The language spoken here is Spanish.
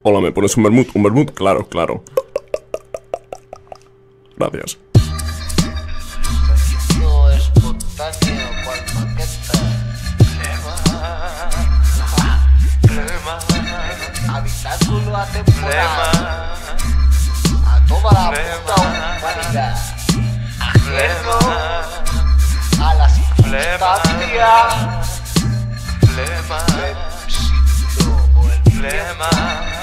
Hola, ¿me pones un vermut? ¿Un vermut? Claro, claro. Gracias. No espontáneo, cual maqueta. Flema. Habitáculo atemporal. A toda la puta humanidad. Ajeno a las circunstancias. Flema. Plebiscito o el Flema.